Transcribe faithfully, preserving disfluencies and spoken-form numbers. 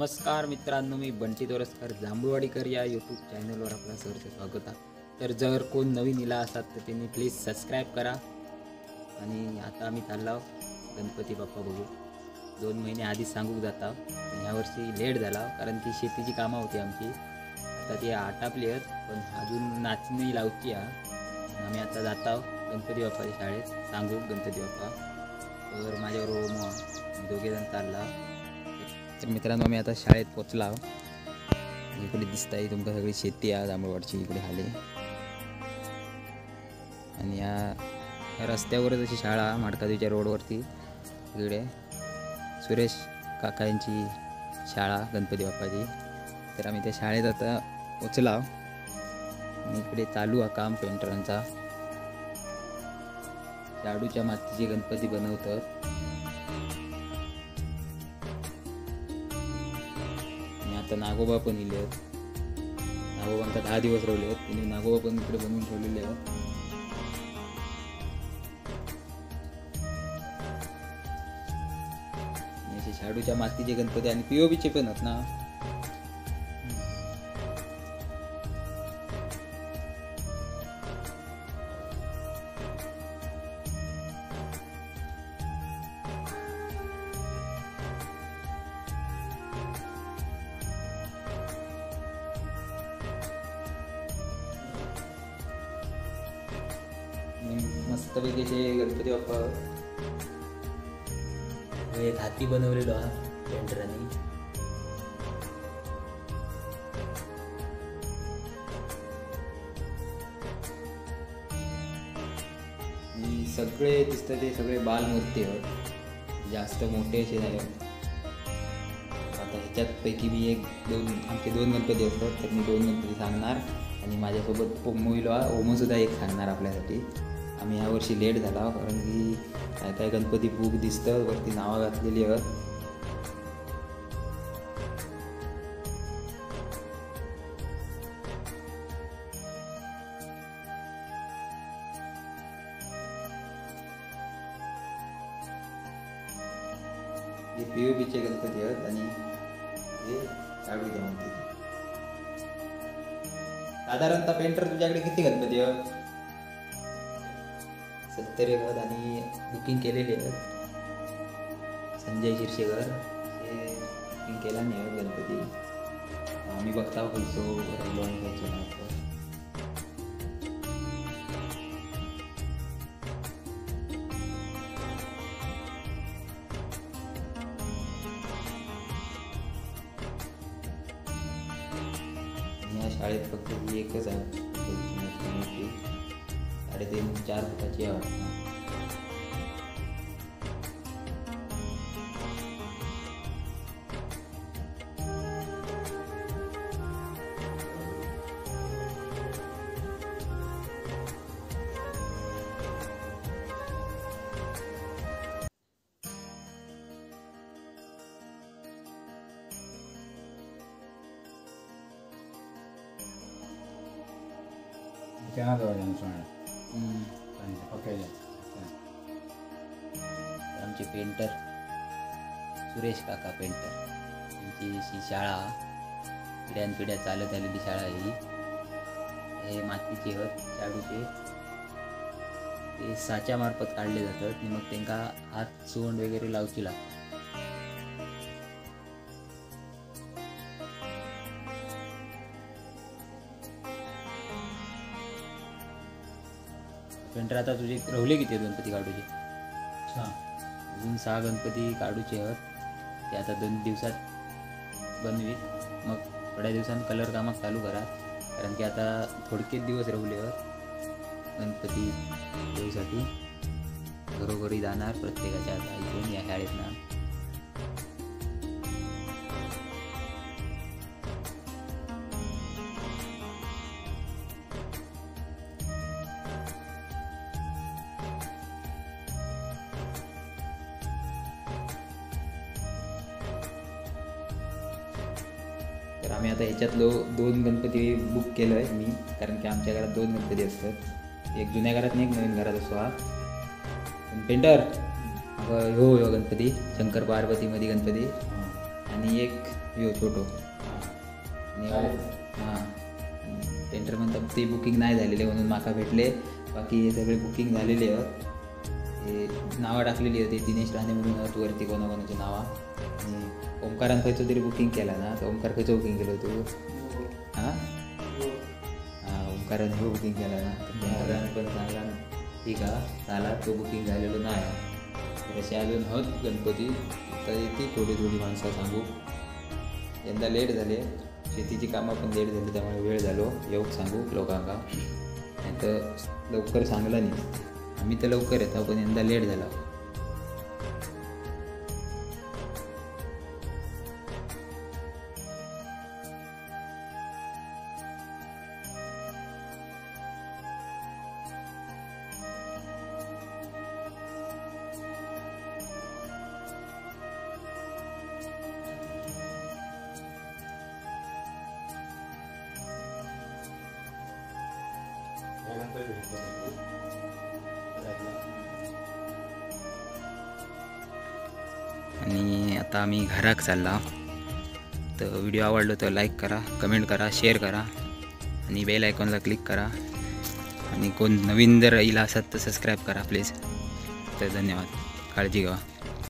नमस्कार मित्रांनो, मी बंटी तोरसकर जांभूळवाडीकर या यूट्यूब चॅनलवर आपलं सहर्ष स्वागत आहे. तर जर कोण नवीन इला असतात तर त्यांनी प्लीज सबस्क्राईब करा. आणि आता आम्ही चाललो गणपती बाप्पा बघू. दोन महिने आधीच सांगूक जाता, यावर्षी लेट झाला कारण की शेतीची कामं होती आमची. आता ती आटापली आहेत, पण अजून नाचणी लावची आहे. आम्ही आता जाता गणपती बाप्पाच्या शाळेत सांगू गणपती बाप्पा. तर माझ्याबरोबर मग दोघेजण चालला. तर मित्रांनो, आम्ही आता शाळेत पोचला. इकडे दिसत आहे तुमका सगळी शेती आहे जांभूळवाडची इकडे खाली. आणि या रस्त्यावरच अशी शाळा माडकाजीच्या रोडवरती इकडे सुरेश काका यांची शाळा गणपती बाप्पाची. तर आम्ही त्या शाळेत आता पोचला. आणि इकडे चालू हा काम पेंटरांचा. शाडूच्या मातीचे गणपती बनवतात. आता नागोबा पण इले आहेत. नागोबांका दहा दिवस रवले आहेत. त्यांनी नागोबा पण इकडे बनवून ठेवलेले आहेत. असे शाडूच्या मातीचे गणपती आणि पीओबीचे पण आहेत ना. मस्तपैकी असे गणपती बाप्पा एक हाती बनवलेलो हा पेंटरांनी. सगळे दिसतं ते सगळे बालमूर्ती आहेत, जास्त मोठे असे नाही. आता ह्याच्यात पैकी मी एक दोन आमचे दोन गणपती असतात, तर मी दोन गणपती सांगणार आणि माझ्यासोबत ओमोईलो ओमो सुद्धा एक सांगणार आपल्यासाठी. आम्ही यावर्षी लेट झाला कारण की काय काय गणपती बुक दिसतं वरती नावं घातलेली आहेत. हे पीओबीचे गणपती आहेत आणि हे शाडूच्या मातीचे. साधारणतः पेंटर तुझ्याकडे किती गणपती आहेत? सत्तर एक आहेत आणि बुकिंग केलेली आहेत. संजय शिरशेकर हे बुकिंग केला नाही आहेत गणपती. आम्ही बघता खयचो राहिलो आणि खयचो नाही. या शाळेत फक्त ही एकच आहे, साडेतीन चार फुटाची आहे वाटतं. Jangan tahu yang soalnya. हम्म. Oke ya. आमचे पेंटर सुरेश काका पेंटर यांची अशी शाळा पिढ्यान पिढ्या चालत आलेली शाळा ही. हे मातीचे आहेत शाडूचे. ते साच्या मार्फत काढले जातात आणि मग त्यांना हात सोंड वगैरे लावची लागतात. पेंटर आता तुझे रवले किती गणपती काढूचे? अजून सहा गणपती काढूचे आहेत. ते आता दोन दिवसात बनवीत. मग थोड्या दिवसांनी कलर कामाक चालू करा कारण की आता थोडकेच दिवस रवले आहेत गणपती देऊसाठी. घरोघरी जाणार प्रत्येकाच्या आता इथून या शाळेत ना. तर आम्ही आता ह्याच्यातलो दोन गणपती बुक केलं आहे मी, कारण की आमच्या घरात दोन गणपती असतात. एक जुन्या घरात आणि एक नवीन घरात असतो हा. पेंटर हो हो गणपती शंकर पार्वतीमध्ये गणपती आणि एक यो छोटो आणि हां टेंडर म्हणतात ती बुकिंग नाही झालेली म्हणून माका भेटले. बाकी हे सगळे बुकिंग झालेले आहेत. हे नावं टाकलेली होती दिनेश राणे म्हणून आहेत वरती कोणाकोणाची नावं. आणि ओंकारान खयचं तरी बुकिंग केला ना. तर ओंकार खयचं बुकिंग केलं तू? हां हां ओंकाराने हो बुकिंग केला ना. तर ओंकाराने पण चांगला ठीक आहे झाला तो बुकिंग झालेलो नाही. तर असे अजून होत गणपती तर येते थोडी थोडी माणसं सांगू. यंदा लेट झाले शेतीची कामं पण लेट झाली त्यामुळे वेळ झालो येऊक सांगू लोकांना. नाही तर लवकर सांगला नाही. आम्ही तर लवकर येतो पण यंदा लेट झाला. आणि आता आम्ही घराक चालला. तर व्हिडिओ आवडलो तर लाईक करा, कमेंट करा, शेअर करा आणि बेल आयकॉनला क्लिक करा. आणि कोण नवीन जर येईल असाल तर सबस्क्राईब करा प्लीज. तर धन्यवाद. काळजी घ्या.